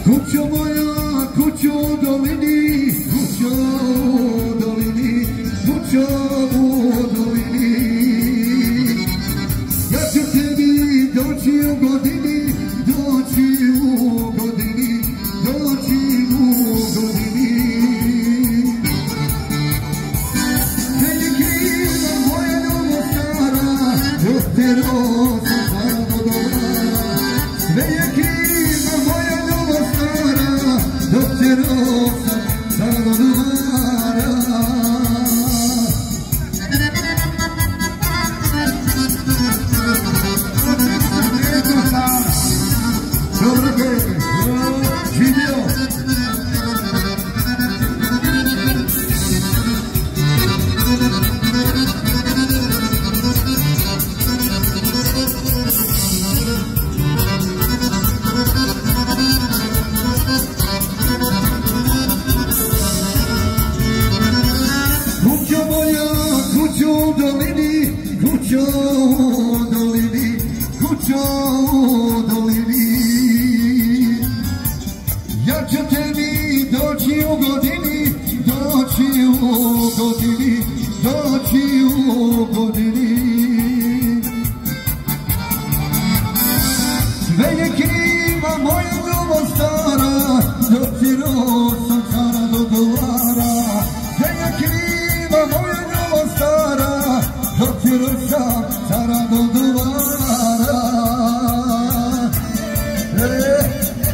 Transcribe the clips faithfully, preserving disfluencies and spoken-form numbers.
Kućo moja, kućo u dolini, kućo u dolini, kućo u dolini. Ja ću tebi doći u godini, doći u godini, doći u godini. Sve je kriva moja ljubav stara, dok te rosa samo dovara. Sve je kriva moja ljubav stara, dok te rosa samo dovara. Dobro te, živio! Kućo moja, kućo u dolini, kućo u dolini, kućo u dolini. Ja ću tebi doći u godini, doći u godini, doći u godini. Sve je kriva moja ljubav stara, dok ti rosa cara dogovara. Sve je kriva moja ljubav stara, dok ti rosa cara dogovara. E,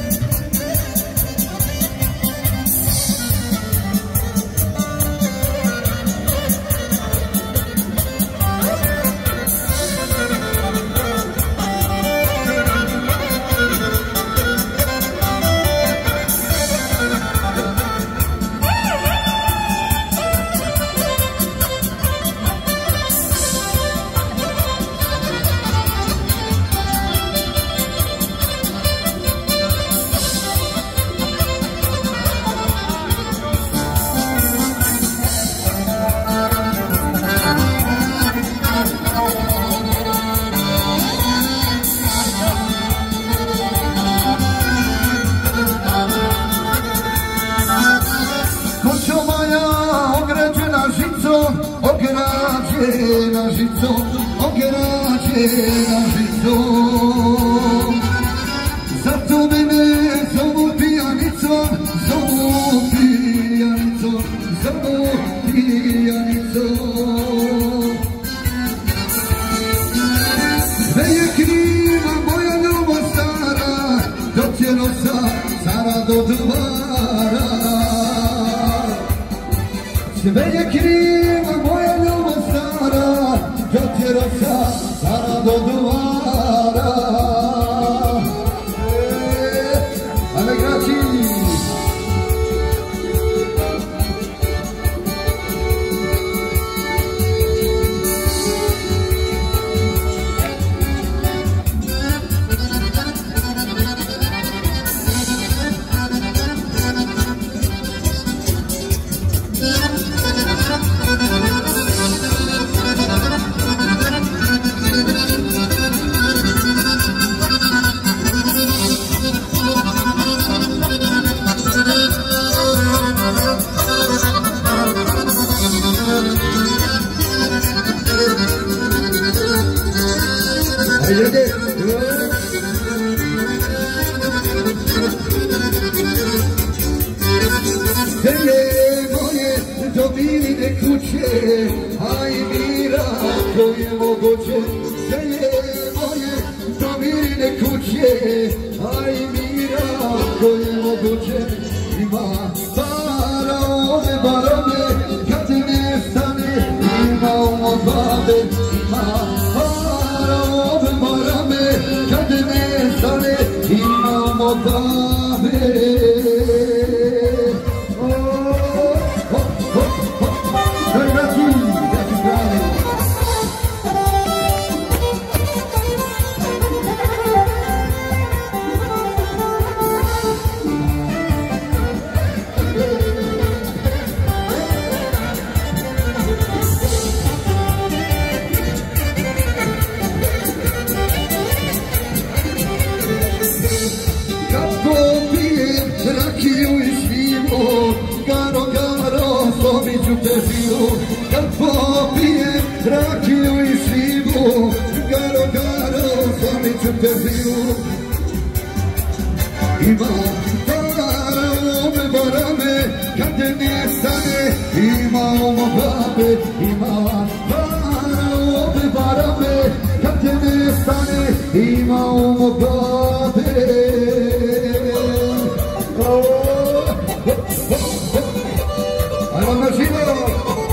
ograđena žicom, ograđena žicom. Zato mene zovu pijanicom, zovu pijanicom, zovu pijanicom. Sve je kriva moja ljubav stara, dok će rosa cara do dvara. Sve je kriva moja ljubav stara, dok je rosa cara do dvara. Ale graci! Zemlje moje, dodirine kuće, aj mira ko je moguće. Zemlje moje, dodirine kuće, aj mira ko je moguće. Ima para ove barone, kad ne stane, ima ono babe. Ima para ove barone, kad ne stane, ima ono babe. Kako pijem rakiju i šljivu, garo, garo, slomit ću te živu. Kad popijem rakiju i šljivu, garo, garo, slomit ću te živu. Imam para u ome barame, kad te nestane, imam babe. Imam para u ome barame, kad te nestane, imam babe. Ajmo na živo!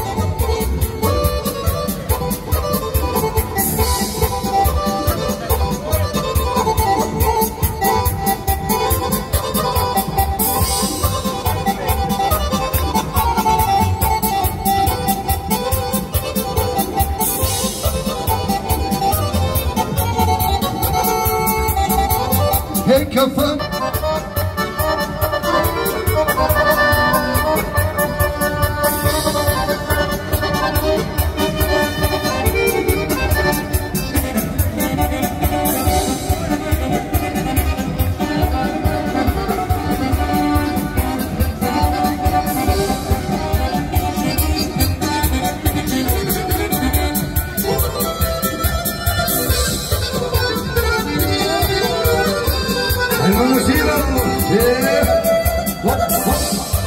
Hey, kafam! Vamos ir, vamos! Yeah. What? What?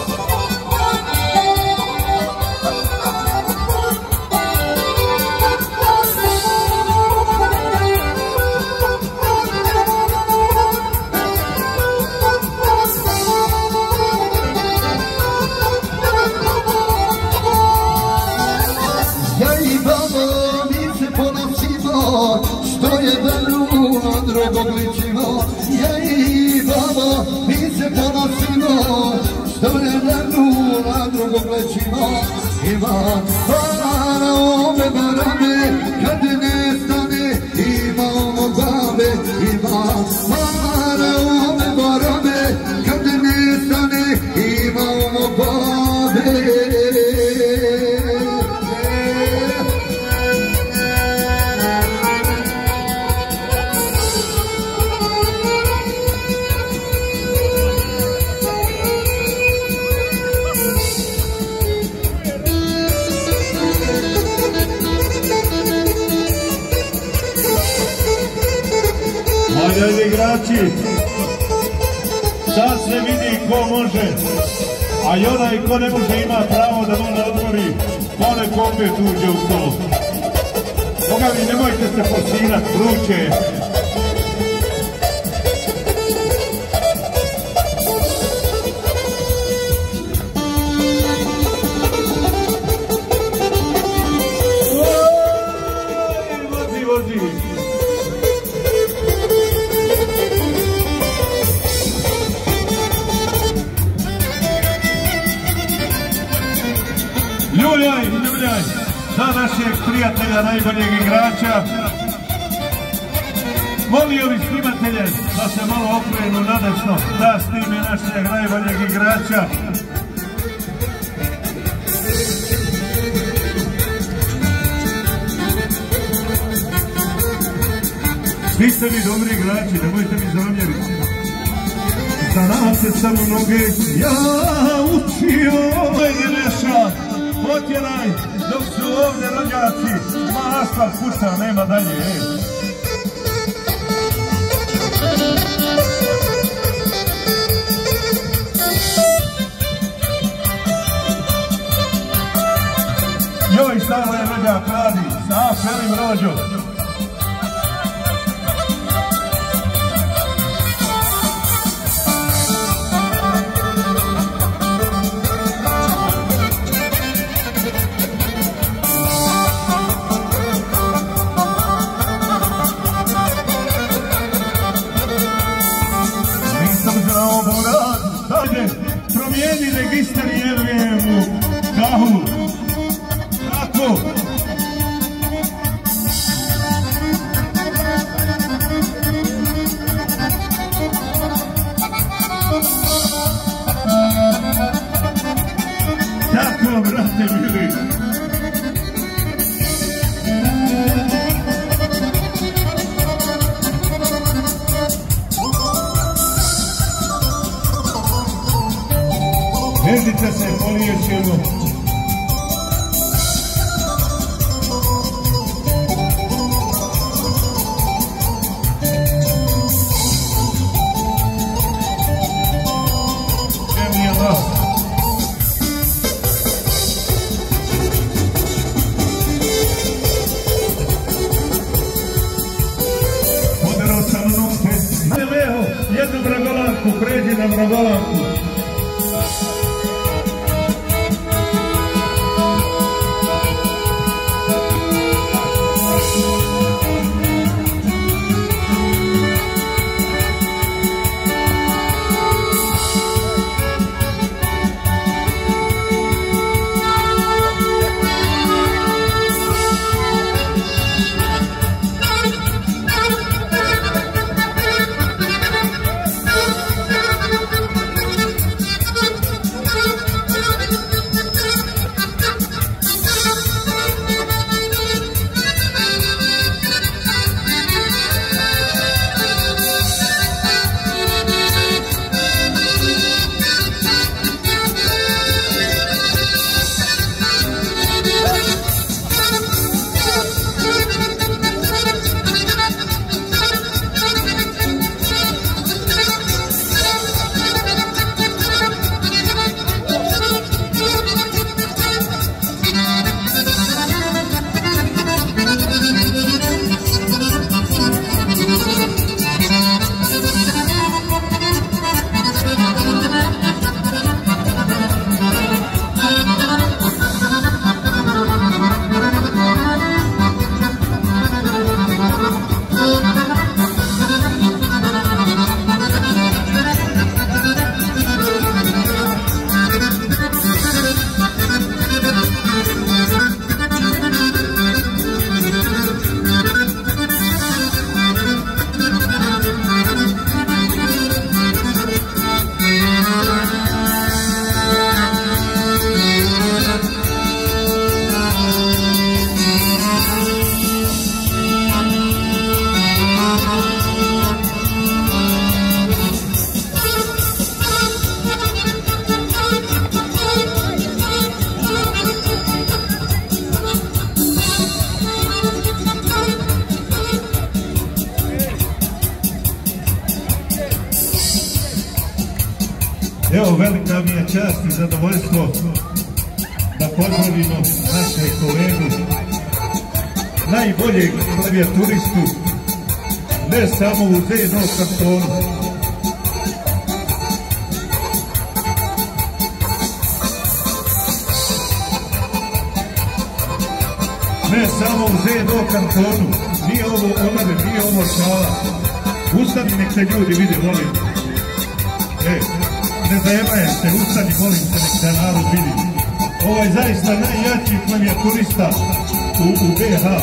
Ja i babo, mi se ponosimo, što je velu na drugog ličimo. Ja i babo, mi se ponosimo, što je velu na drugog ličimo. Ima para ove barame, kad nestane, imamo babe. Ima para ove barame, kad nestane, imamo babe. Ajde igrači, sad se vidi ko može, a i onaj ko ne može ima pravo da može otvori, pa nek opet uđe u to. Boga mi, nemojte se posirat, vruće. Vozi, vozi. Ljuljaj, ljuljaj, za našeg prijatelja, najboljeg igrača. Molio bi snimatelje da se malo okrenu nadesno, da snime našeg najboljeg igrača. Svi ste mi dobri igrači, nemojte mi zamjeriti. Za nas se samo noge ja učio. Neša, potjeraj dok su ovdje rođaci. Ma asfalt puca, nema dalje. Joj, šta je rođak radi? Sa aferim rođo. Promijeni registar i jerujem u kahu. Kako? Tako, brate mili. Vežite se, poliječeno. Jednu vragolanku, pređi na vragolanku. Evo, velika mi je čast i zadovoljstvo da pozdravimo našeg kolegu, najboljeg klavijaturistu, ne samo u Zeno kantonu. Ne samo u Zeno kantonu, nije ovo onave, nije ovo šala. Ustani, nek te ljudi vide, molim. E, ne zajemajem se, ustani, molim se, nek te narod vidi. Ovo je zaista najjači klavijaturista u, u B H.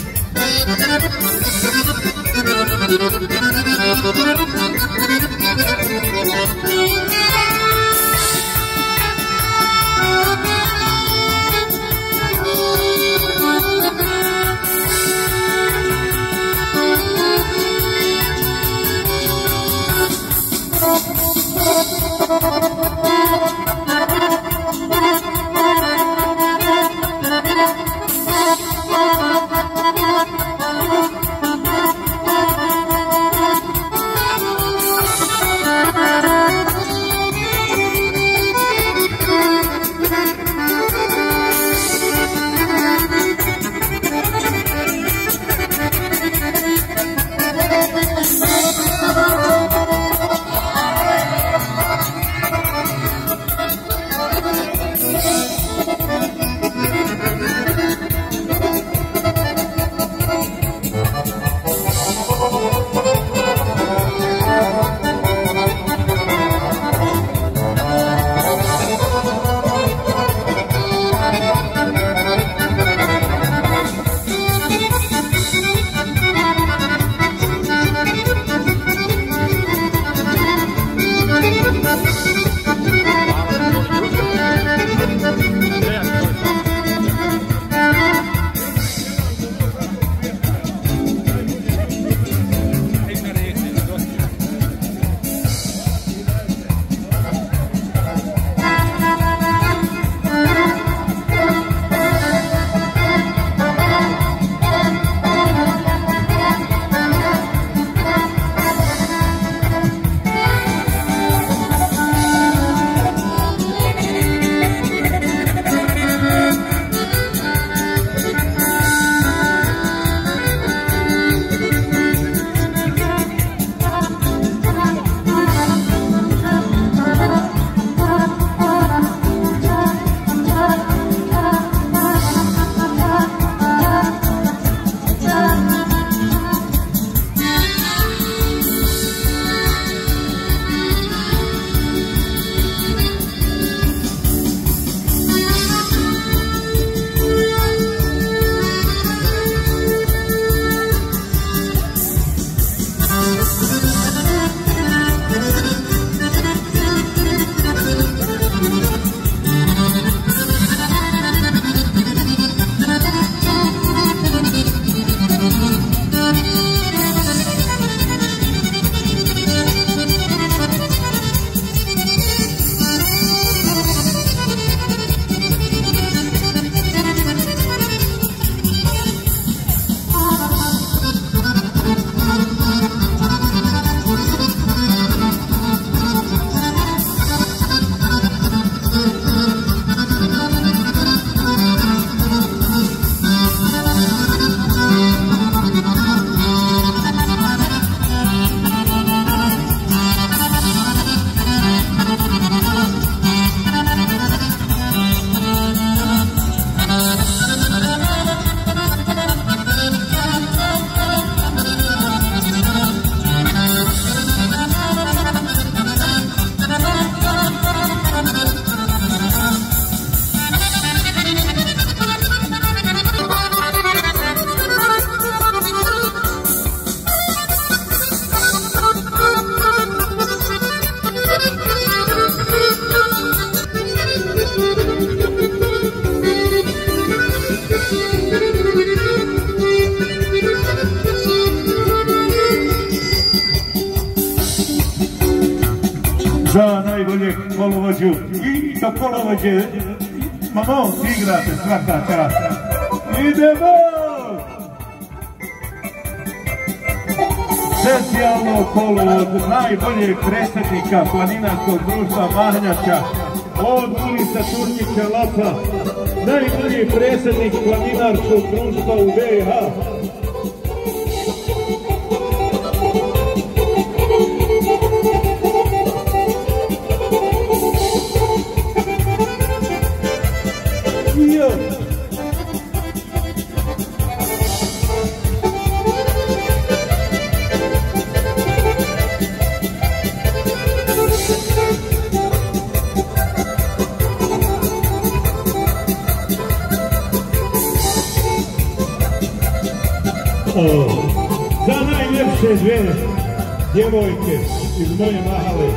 Thank you. za najboljeg kolovođu i do kolovođe mamo igrate svaka čast. Idemo! Specijalno kolovod najboljeg predsjednika planinarskog društva Mahnjača od ulica Turnića Laca, najbolji predsjednik planinarskog društva u B i H. Za najljepše dve djevojke iz moje mahale.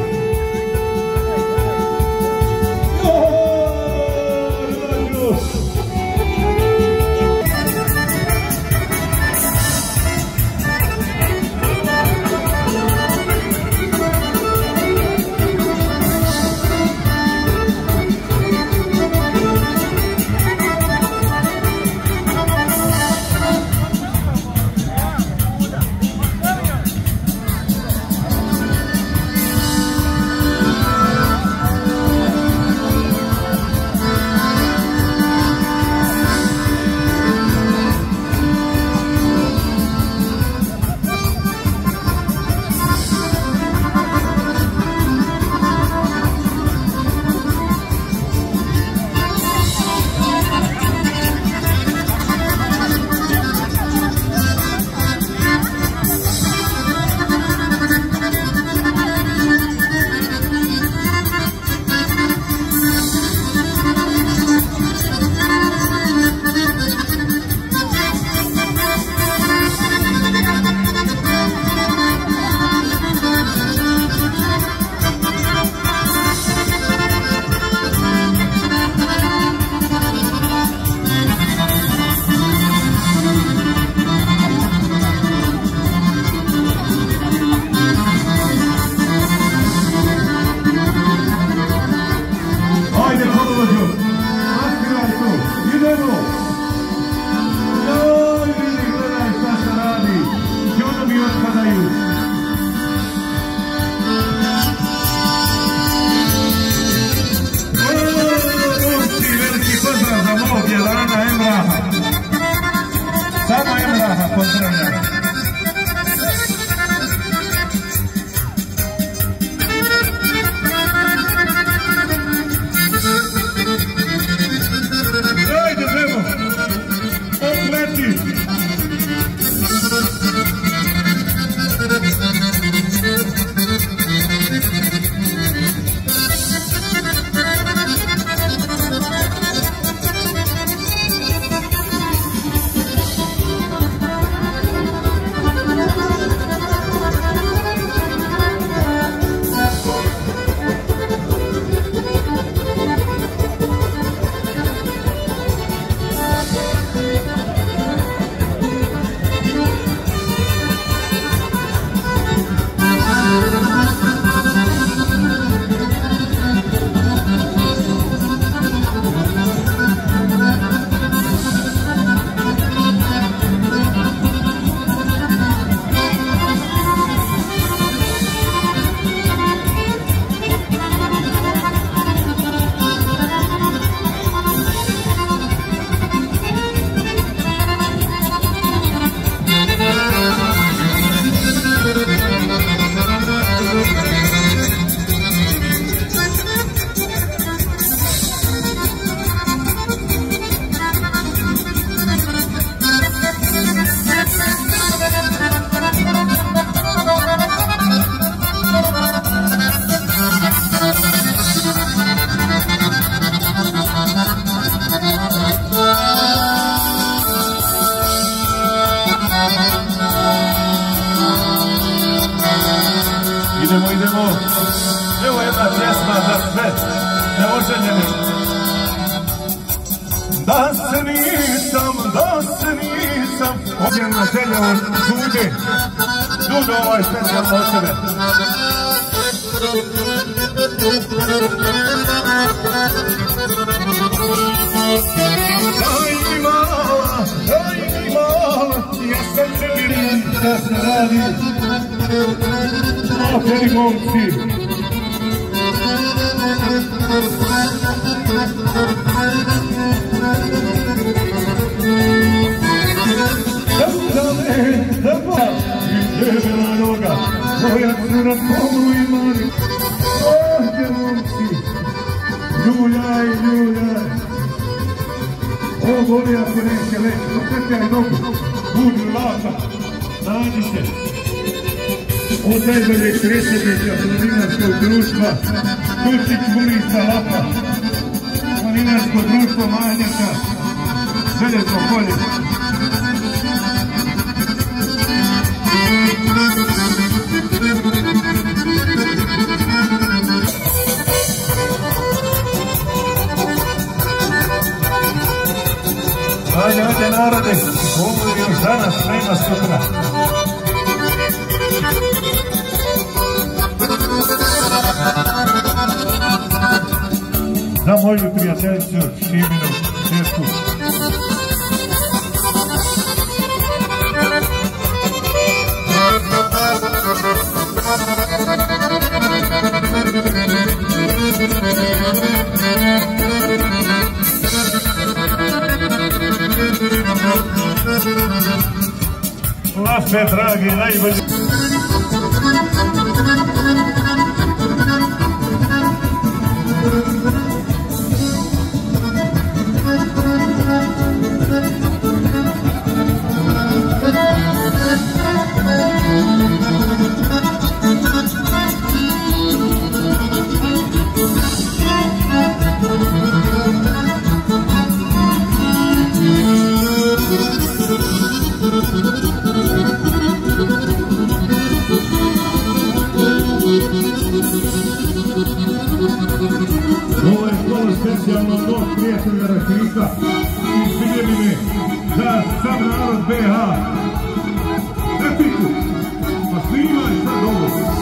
idemo, idemo. Evo jedna pjesma za sve neoženjene. Da se nisam, da se nisam. Odjevna želja od Đude. Đudo, ovaj specijalno od tebe. Daj mi mala, daj mi mala, ja sam će bili da se radi. Operi momci. Da me, da pa, i debela noga, moja crna polu i mani. Ovdje momci, ljuljaj, ljuljaj. Ovo voli ako neće leći, opetljaj nogu, budi laka, nađi se. Od najboljeg predsjednika planinarskog društva, Tučić Vulica Lapa, planinarsko društvo Manjaka, Željezno polje. Ajde, ajde narode, ovo je još danas, nema sutra. Za moju prijateljicu Šiminu Česku. Vaše dragi, najbolji. Ovo je škola specijalno od ovog prijatelja Rašika iz Bijeljine za sam narod B H. Repiku, pa snimaj sad ovo.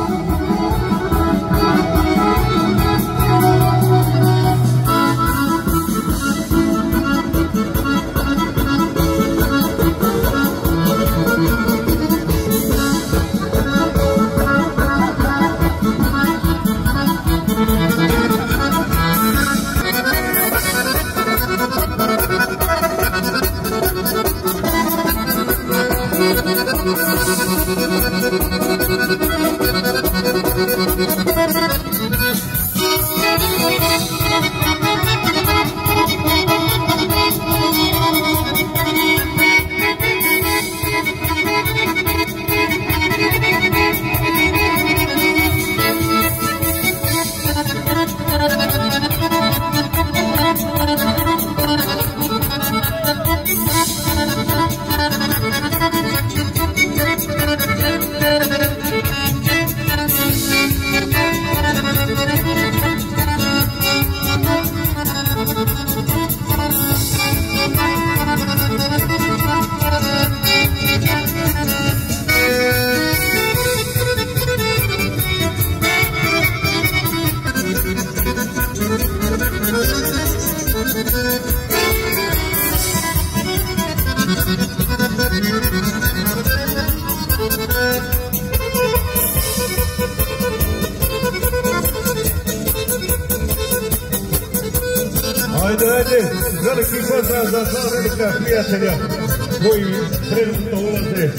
Ajde, ajde, veliki pozdrav za dva velika prijatelja koji trenutno ulaze.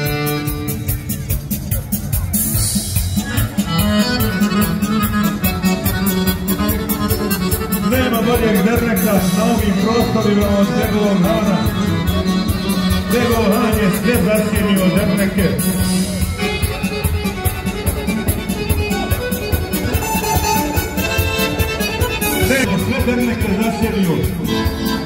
Nema boljeg derneka na ovim prostorima od njegovog Hana. Njegov Han je sve zasjenio derneke. Nego sve derneke zasjenio.